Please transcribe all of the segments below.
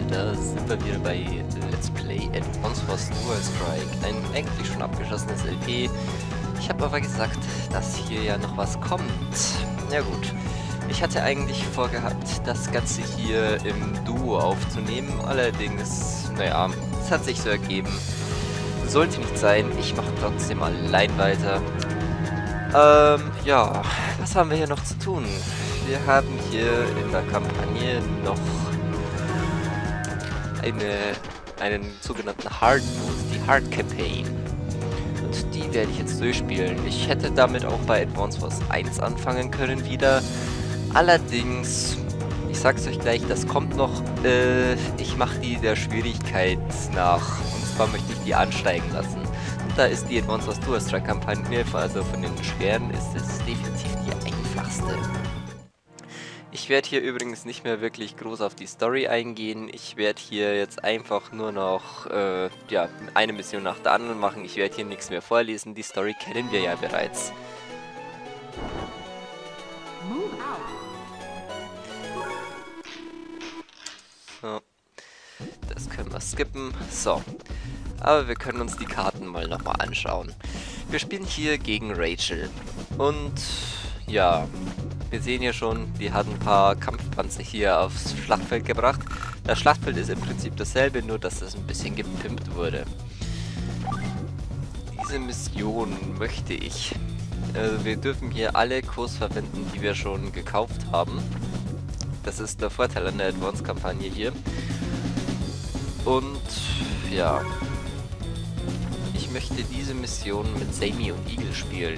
da sind wir wieder bei Let's Play Advance Wars Dual Strike. Ein eigentlich schon abgeschlossenes LP. Ich habe aber gesagt, dass hier ja noch was kommt. Ja gut, ich hatte eigentlich vorgehabt, das Ganze hier im Duo aufzunehmen. Allerdings, naja, es hat sich so ergeben. Sollte nicht sein, ich mache trotzdem allein weiter. Ja, was haben wir hier noch zu tun? Wir haben hier in der Kampagne noch einen sogenannten Hard Mode, die Hard Campaign. Und die werde ich jetzt durchspielen. Ich hätte damit auch bei Advance Wars 1 anfangen können wieder. Allerdings, ich sag's euch gleich, das kommt noch. Ich mache die der Schwierigkeit nach. Und zwar möchte ich die ansteigen lassen. Und da ist die Advance Wars Dual Strike Kampagne, also von den schweren, ist es definitiv die einfachste. Ich werde hier übrigens nicht mehr wirklich groß auf die Story eingehen. Ich werde hier jetzt einfach nur noch ja, eine Mission nach der anderen machen. Ich werde hier nichts mehr vorlesen. Die Story kennen wir ja bereits. So. Das können wir skippen. So. Aber wir können uns die Karten mal nochmal anschauen. Wir spielen hier gegen Rachel. Und ja, wir sehen hier schon, die hat ein paar Kampfpanzer hier aufs Schlachtfeld gebracht. Das Schlachtfeld ist im Prinzip dasselbe, nur dass es ein bisschen gepimpt wurde. Diese Mission möchte ich. Wir dürfen hier alle Kurs verwenden, die wir schon gekauft haben. Das ist der Vorteil an der Advance-Kampagne hier. Und ja, ich möchte diese Mission mit Sammy und Eagle spielen.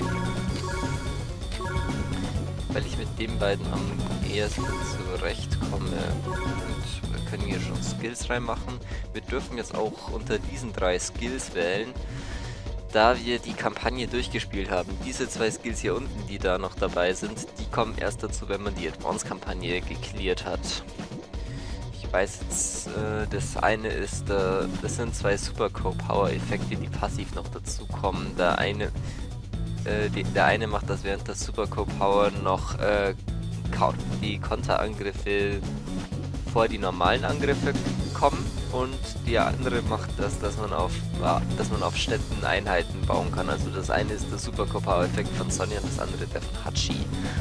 Weil ich mit den beiden am ehesten zurechtkomme. Und wir können hier schon Skills reinmachen. Wir dürfen jetzt auch unter diesen 3 Skills wählen, da wir die Kampagne durchgespielt haben. Diese 2 Skills hier unten, die da noch dabei sind, die kommen erst dazu, wenn man die Advance-Kampagne gecleart hat. Ich weiß jetzt, das eine ist, das sind 2 Super-Power-Effekte, die passiv noch dazu kommen. Der eine macht das während der Super Power noch die Konterangriffe vor die normalen Angriffe kommen, und die andere macht das, dass man auf Städten Einheiten bauen kann. Also das eine ist der Super Power Effekt von Sonja und das andere der von Hachi.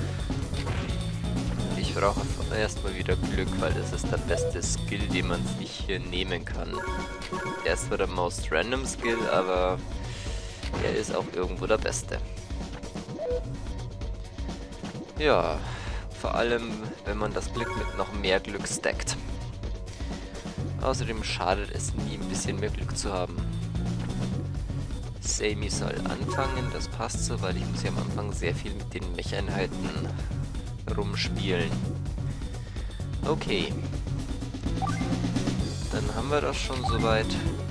Ich brauche erstmal wieder Glück, weil das ist der beste Skill, den man sich hier nehmen kann. Er ist zwar der most random Skill, aber er ist auch irgendwo der Beste. Ja, vor allem, wenn man das Glück mit noch mehr Glück stackt. Außerdem schadet es nie, ein bisschen mehr Glück zu haben. Sammy soll anfangen, das passt so, weil ich muss ja am Anfang sehr viel mit den Mech-Einheiten rumspielen. Okay. Dann haben wir das schon soweit.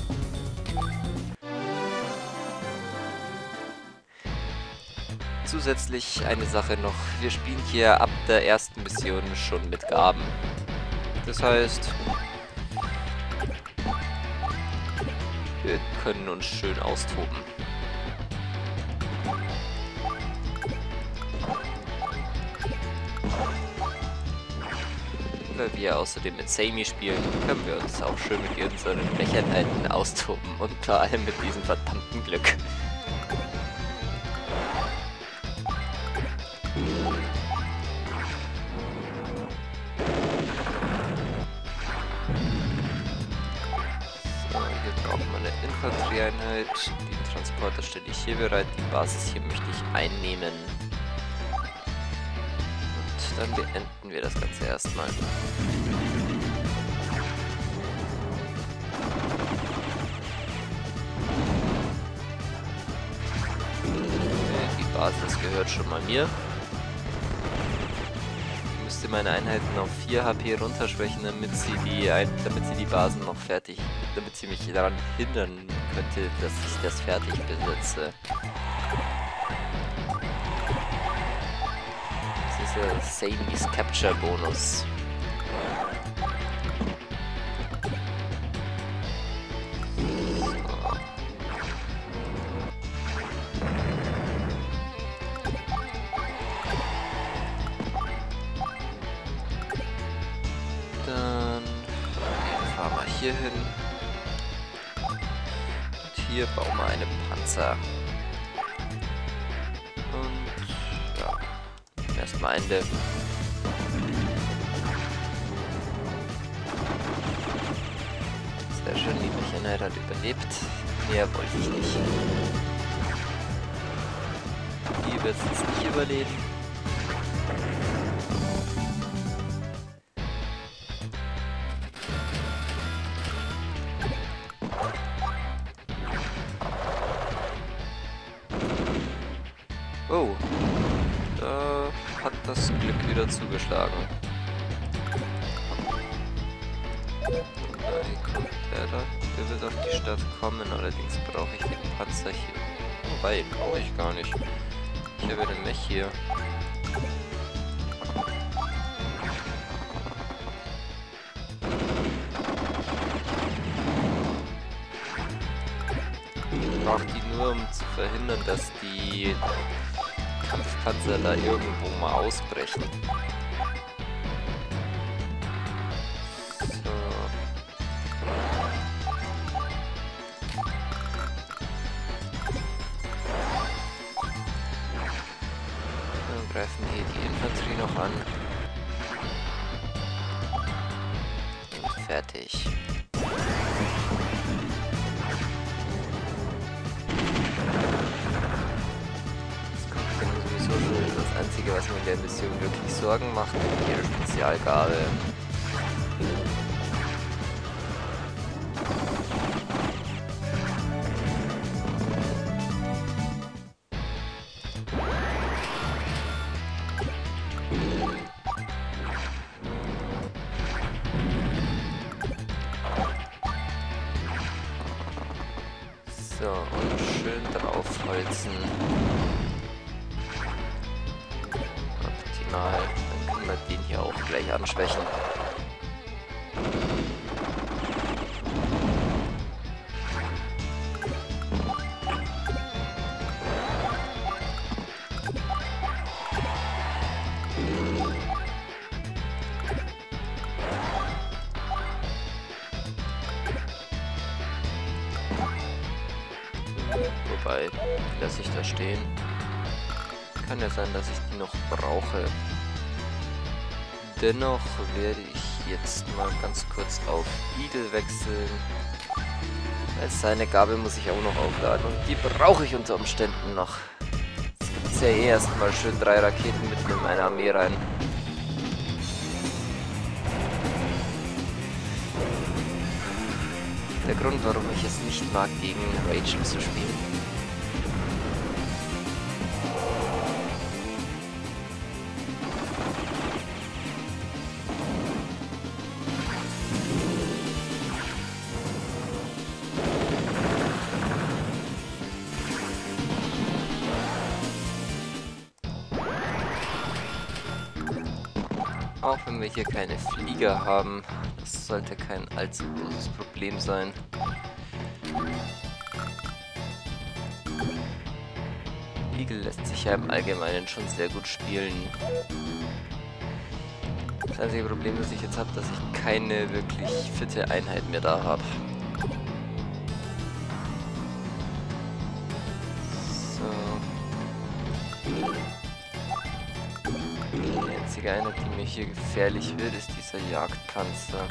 Zusätzlich eine Sache noch, wir spielen hier ab der ersten Mission schon mit Gaben. Das heißt, wir können uns schön austoben. Weil wir außerdem mit Sammy spielen, können wir uns auch schön mit unseren Mech-Einheiten austoben und vor allem mit diesem verdammten Glück. Infanterieeinheit. Den Transporter stelle ich hier bereit. Die Basis hier möchte ich einnehmen. Und dann beenden wir das Ganze erstmal. Die Basis gehört schon mal mir. Ich müsste meine Einheiten auf 4 HP runterschwächen, damit sie die Basen noch fertig, damit sie mich daran hindern könnte, dass ich das fertig besitze. Das ist ja Samy's Capture Bonus. hier hin. Und hier bauen wir einen Panzer. Und ja, erstmal eindämmen. Sehr schön, die Mechanheit hat überlebt. Mehr wollte ich nicht. Die wird es jetzt nicht überleben. Oh, da hat das Glück wieder zugeschlagen. Der wird auf die Stadt kommen, allerdings brauche ich den Panzer hier. Wobei, brauche ich gar nicht. Ich habe den Mech hier. Ich brauche die nur, um zu verhindern, dass die Kampfpanzer da irgendwo mal ausbrechen. Greifen hier die Infanterie noch an. Und fertig. Das kommt dann sowieso schon das Einzige, was mir in der Mission wirklich Sorgen macht, ihre Spezialgabe. So, und schön draufholzen. Optimal. Dann können wir den hier auch gleich anschwächen. Wobei, lasse ich da stehen. Kann ja sein, dass ich die noch brauche. Dennoch werde ich jetzt mal ganz kurz auf Eagle wechseln. Weil seine Gabel muss ich auch noch aufladen und die brauche ich unter Umständen noch. Jetzt gibt es ja eh erstmal schön 3 Raketen mitten in meine Armee rein. Der Grund, warum ich es nicht mag, gegen Rachel zu spielen. Auch wenn wir hier keine Flieger haben, das sollte kein allzu großes Problem sein. Eagle lässt sich ja im Allgemeinen schon sehr gut spielen. Das einzige Problem, das ich jetzt habe, dass ich keine wirklich fitte Einheit mehr da habe. Die einzige Einheit, die mir hier gefährlich wird, ist dieser Jagdpanzer.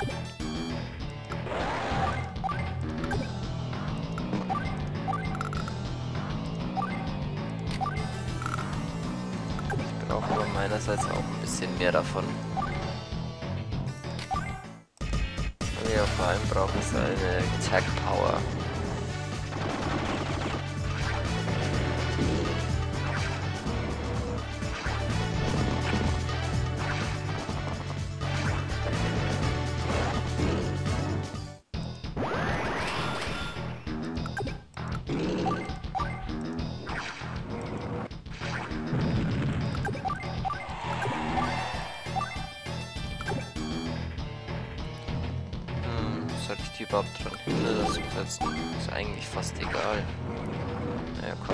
Ich brauche aber meinerseits auch ein bisschen mehr davon. Was wir vor allem brauchen, ist eine Attack Power. Soll ich die überhaupt dran hindern, das zu setzen? Ist eigentlich fast egal. Naja, komm.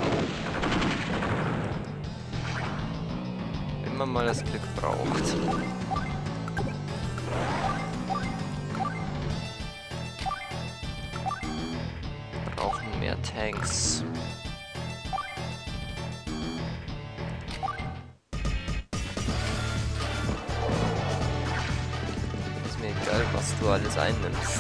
Wenn man mal das Glück braucht. Tanks. Ist mir egal, was du alles einnimmst.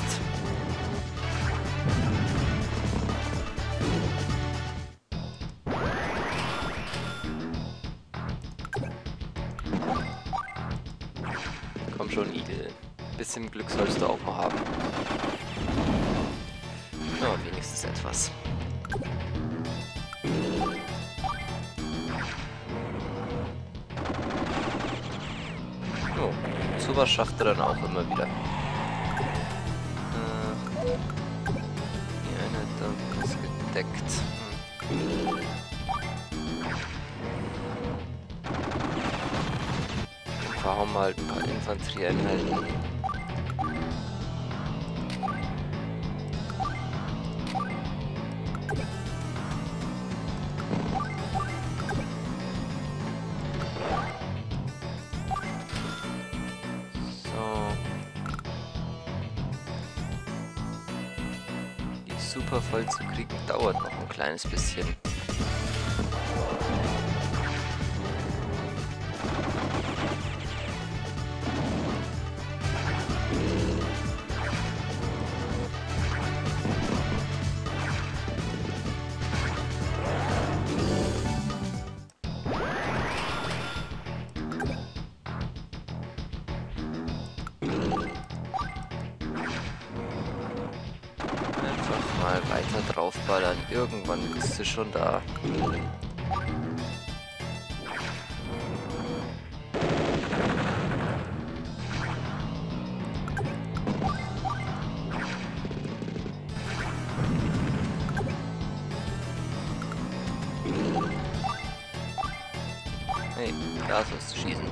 Komm schon, Igel. Ein bisschen Glück sollst du auch mal haben. Ja, wenigstens etwas. Oh, sowas schafft er dann auch immer wieder. Die eine da ist gedeckt. Wir haben halt ein paar Infanterieeinheiten. Super voll zu kriegen dauert noch ein kleines bisschen. Mal weiter draufballern. Irgendwann bist du schon da. Hey, da sollst du schießen.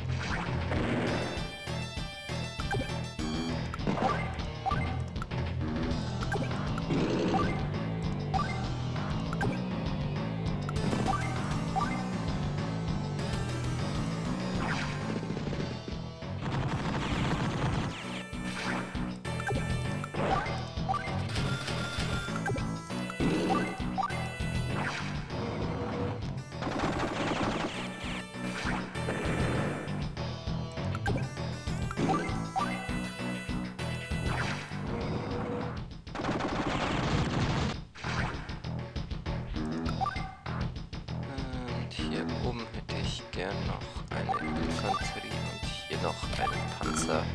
Hier oben hätte ich gern noch eine Infanterie und hier noch einen Panzer.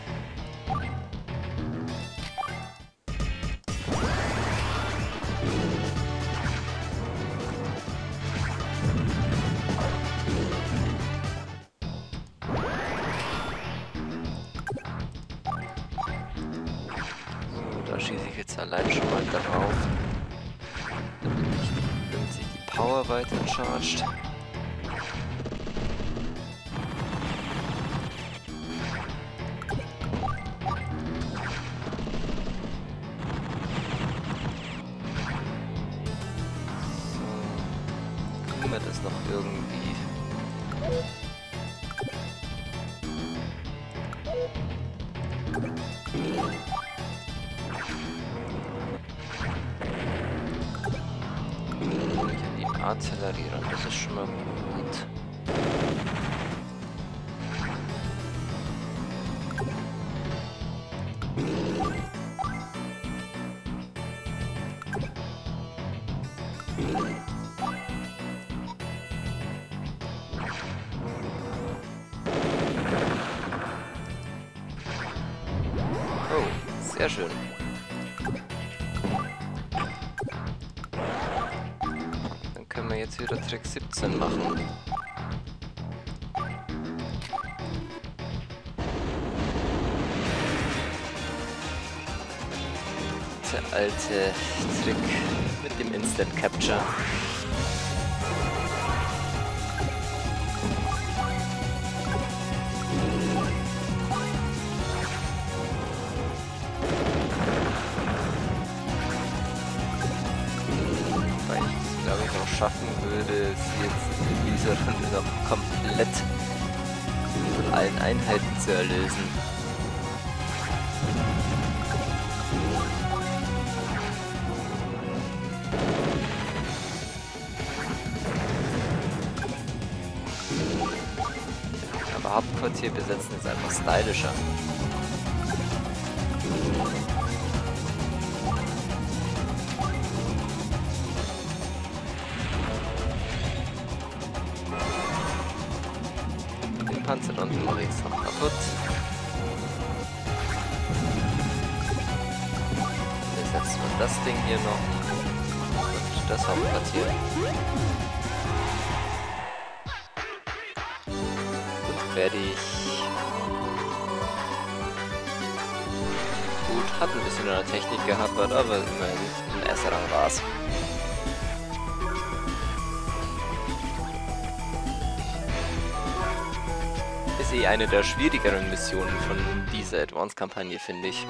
So, da schieße ich jetzt allein schon mal darauf, damit sich die Power weiter chargt. Wir das noch irgendwie. Ich an die Artillerie ran, das ist schon mal gut. Sehr schön. Dann können wir jetzt wieder Trick 17 machen. Der alte Trick mit dem Instant Capture. Schaffen würde, sie jetzt in dieser Runde noch komplett von allen Einheiten zu erlösen. Hauptquartier besetzen ist einfach stylischer. Den Panzer unten mache ich jetzt noch kaputt. Jetzt setzen wir das Ding hier noch und das Hauptquartier. Fertig. Gut, hat ein bisschen an der Technik gehabt, aber immerhin ein S-Rang war's. Ist eh eine der schwierigeren Missionen von dieser Advance-Kampagne, finde ich.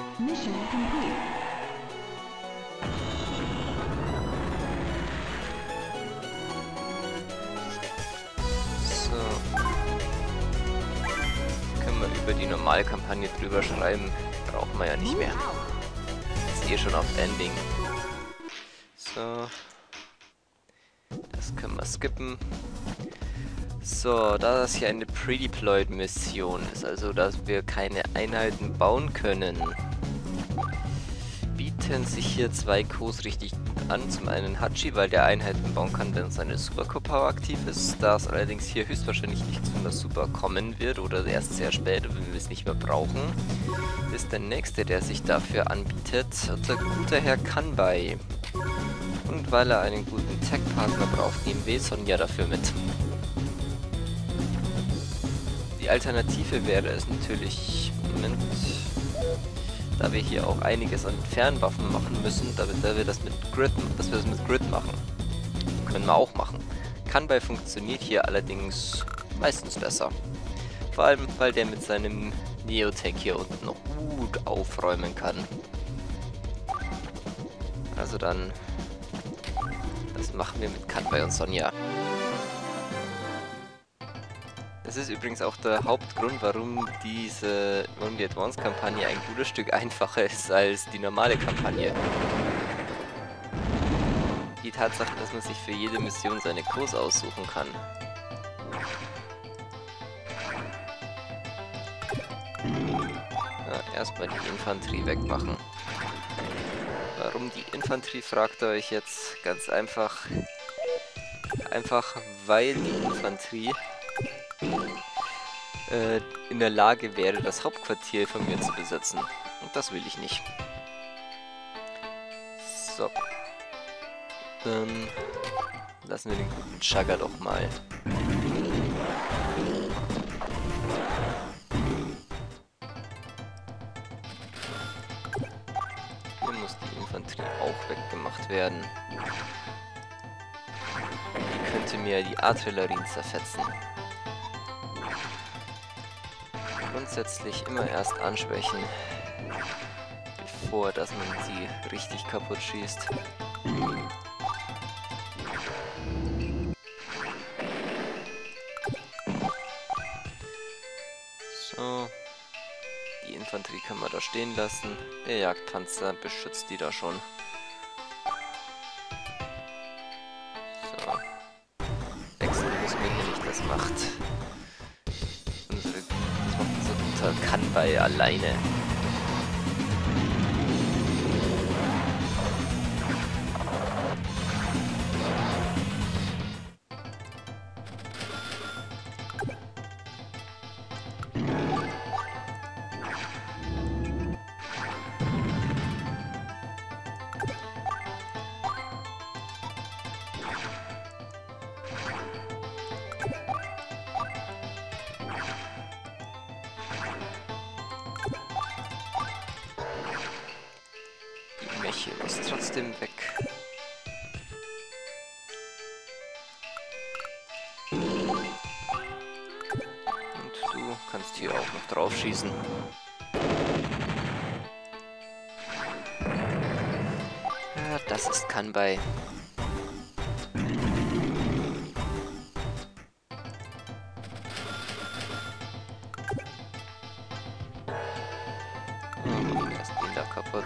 Über die normale Kampagne drüber schreiben, brauchen wir ja nicht mehr. Ist eh schon auf Ending. So. Das können wir skippen. So, da das hier eine Pre-Deployed-Mission ist, also dass wir keine Einheiten bauen können, bieten sich hier zwei Kos richtig gut an. Zum einen Hachi, weil der Einheiten bauen kann, wenn seine Super-Core-Power aktiv ist. Da es allerdings hier höchstwahrscheinlich nicht zu einer Super kommen wird oder erst sehr spät, wenn wir es nicht mehr brauchen, ist der nächste, der sich dafür anbietet, unser guter Herr Kanbei. Und weil er einen guten Tech-Partner braucht, nehmen wir Sonja dafür mit. Die Alternative wäre es natürlich, Moment, da wir hier auch einiges an Fernwaffen machen müssen, da wir das mit Grid machen. Können wir auch machen. Kanbei funktioniert hier allerdings meistens besser. Vor allem, weil der mit seinem Neotech hier unten noch gut aufräumen kann. Also dann, das machen wir mit Kanbei und Sonja. Das ist übrigens auch der Hauptgrund, warum die Advance-Kampagne ein gutes Stück einfacher ist als die normale Kampagne. Die Tatsache, dass man sich für jede Mission seine Kurs aussuchen kann. Ja, erstmal die Infanterie wegmachen. Warum die Infanterie, fragt ihr euch jetzt? Ganz einfach. Einfach weil die Infanterie in der Lage wäre, das Hauptquartier von mir zu besetzen. Und das will ich nicht. So. Dann lassen wir den guten Chugga doch mal. Hier muss die Infanterie auch weggemacht werden. Die könnte mir die Artillerien zerfetzen. Grundsätzlich immer erst anschwächen, bevor dass man sie richtig kaputt schießt. So, die Infanterie kann man da stehen lassen. Der Jagdpanzer beschützt die da schon. So, wechseln müssen wir hier nicht, das macht Kanbei alleine. Hier muss trotzdem weg. Und du kannst hier auch noch drauf schießen. Ja, das ist Kanbei. Erst den da kaputt.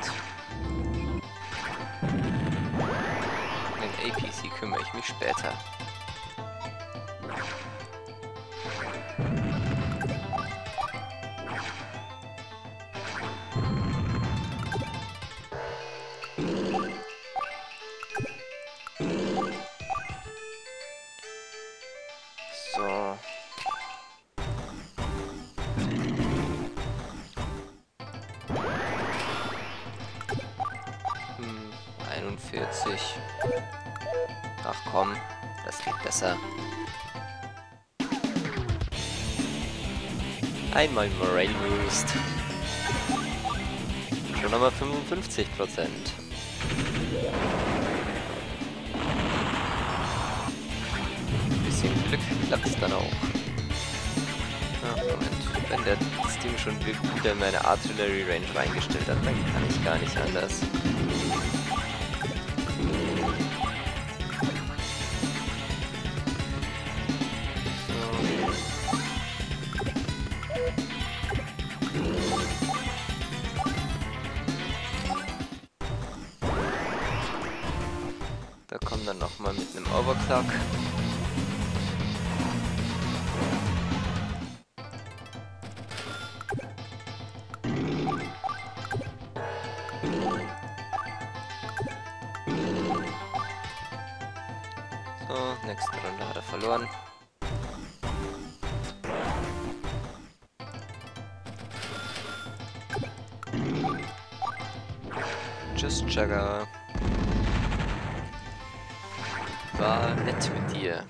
Den APC kümmere ich mich später. 42. Ach komm, das geht besser. Einmal Morale Boost. Schon nochmal 55%. Ein bisschen Glück klappt's dann auch. Ah, Moment. Wenn der Steam schon wieder meine Artillery Range reingestellt hat, dann kann ich gar nicht anders. Da kommt dann nochmal mit einem Overclock. So, nächste Runde hat er verloren. Tschüss, Jagger. War nett mit dir.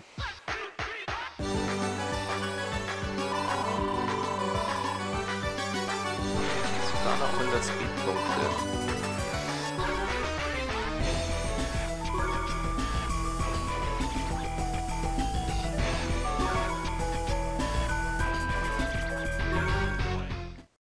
Sogar noch 100 Speedpunkte.